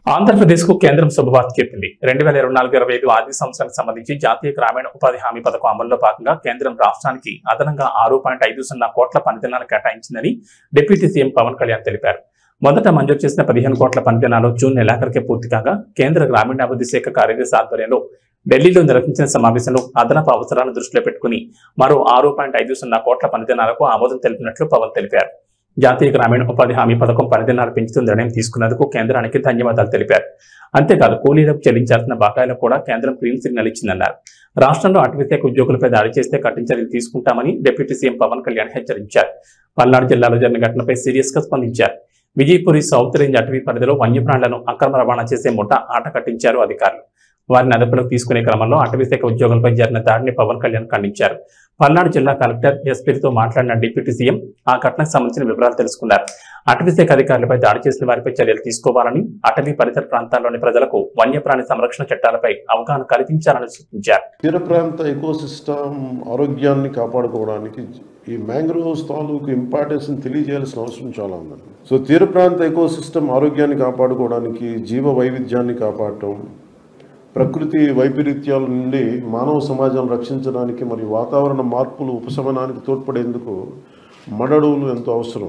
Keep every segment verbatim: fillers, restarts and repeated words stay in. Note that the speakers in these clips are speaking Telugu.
ఆంధ్రప్రదేశ్కు కేంద్రం శుభవార్త చెప్పింది. రెండు వేల ఇరవై నాలుగు ఇరవై ఐదు ఆర్థిక సంవత్సరానికి సంబంధించి జాతీయ గ్రామీణ ఉపాధి హామీ పథకం అమల్లో భాగంగా కేంద్రం రాష్ట్రానికి అదనంగా ఆరు పాయింట్ ఐదు సున్నా కోట్ల పనిదినాలు కేటాయించిందని డిప్యూటీ సీఎం పవన్ కళ్యాణ్ తెలిపారు. మొదట మంజూరు చేసిన పదిహేను కోట్ల పనిదినాలు జూన్ నెలాఖరుకే పూర్తి కాగా కేంద్ర గ్రామీణాభివృద్ధి శాఖ కార్యదర్శి ఆధ్వర్యంలో ఢిల్లీలో నిర్వహించిన సమావేశంలో అదనపు అవసరాలను దృష్టిలో పెట్టుకుని మరో ఆరు పాయింట్ ఐదు సున్నా కోట్ల పనిదినాలకు ఆమోదం తెలిపినట్లు పవన్ తెలిపారు. జాతీయ గ్రామీణ ఉపాధి హామీ పథకం పనిదినాలు పెంచుతూ నిర్ణయం తీసుకున్నందుకు కేంద్రానికి ధన్యవాదాలు తెలిపారు. అంతేకాదు కూలీలకు చెల్లించాల్సిన బకాయిలకు కూడా కేంద్రం గ్రీన్ సిగ్నల్ ఇచ్చిందన్నారు. రాష్ట్రంలో అటవీశాఖ ఉద్యోగులపై దాడి చేస్తే కఠిన చర్యలు తీసుకుంటామని డిప్యూటీ సీఎం పవన్ కళ్యాణ్ హెచ్చరించారు. పల్నాడు జిల్లాలో జరిగిన ఘటనపై సీరియస్ గా స్పందించారు. విజయపురి సౌత్ రేంజ్ అటవీ పరిధిలో వన్యప్రాణులను అక్రమ రవాణా చేసే ముఠ ఆట కట్టించారు అధికారులు. వారిని అదుపులోకి తీసుకునే క్రమంలో అటవీశాఖ ఉద్యోగులపై జరిగిన దాడిని పవన్ కళ్యాణ్ ఖండించారు. పల్నాడు జిల్లా కలెక్టర్ ఎస్పీతో మాట్లాడిన డిప్యూటీ సీఎం ఆ ఘటనకు సంబంధించిన వివరాలు తెలుసుకున్నారు. అటవీశాఖ అధికారులపై దాడి చేసిన వారిపై చర్యలు తీసుకోవాలని, అటవీ పరిసర ప్రాంతాల్లోని ప్రజలకు వన్యప్రాణి సంరక్షణ చట్టాలపై అవగాహన కల్పించాలని సూచించారు. తీర ప్రాంత ఎకోసిస్టమ్ ఆరోగ్యాన్ని కాపాడుకోవడానికి ఈ మ్యాంగ్రోవ్స్ తాలూకు ఇంపార్టెన్స్ తెలియజేయాల్సిన అవసరం చాలా ఉందండి. సో తీర ప్రాంత ఎకోసిస్టమ్ ఆరోగ్యాన్ని కాపాడుకోవడానికి, జీవ వైవిధ్యాన్ని కాపాడటం, ప్రకృతి వైపరీత్యాల నుండి మానవ సమాజాన్ని రక్షించడానికి మరియు వాతావరణ మార్పులు ఉపశమనానికి తోడ్పడేందుకు మడడువులు ఎంతో అవసరం.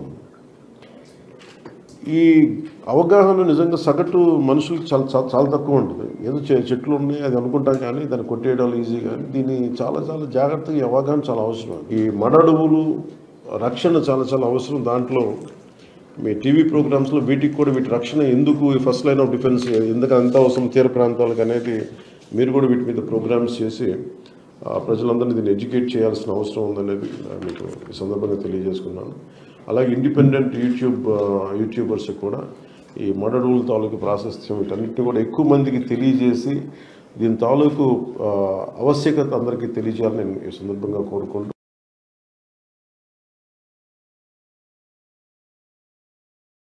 ఈ అవగాహన నిజంగా సగటు మనుషులకు చాలా చాలా తక్కువ ఉంటుంది. ఏదో చెట్లు ఉన్నాయి అది అనుకుంటాం కానీ దాన్ని కొట్టేయడాలు ఈజీ, కానీ దీన్ని చాలా చాలా జాగ్రత్తగా ఈ అవగాహన చాలా అవసరం. ఈ మడడువులు రక్షణ చాలా చాలా అవసరం. దాంట్లో మీ టీవీ ప్రోగ్రామ్స్లో వీటికి కూడా వీటి రక్షణ ఎందుకు, ఈ ఫస్ట్ లైన్ ఆఫ్ డిఫెన్స్ ఎందుకు అంత అవసరం తీర ప్రాంతాలకు అనేది మీరు కూడా వీటి మీద ప్రోగ్రామ్స్ చేసి ప్రజలందరినీ దీన్ని ఎడ్యుకేట్ చేయాల్సిన అవసరం ఉందనేది మీకు ఈ సందర్భంగా తెలియజేసుకున్నాను. అలాగే ఇండిపెండెంట్ యూట్యూబ్ యూట్యూబర్స్ కూడా ఈ మడడువుల తాలూకు ప్రాశస్త్యం వీటన్నిటిని కూడా ఎక్కువ మందికి తెలియజేసి దీని తాలూకు ఆవశ్యకత అందరికీ తెలియజేయాలని నేను ఈ సందర్భంగా కోరుకుంటున్నాను.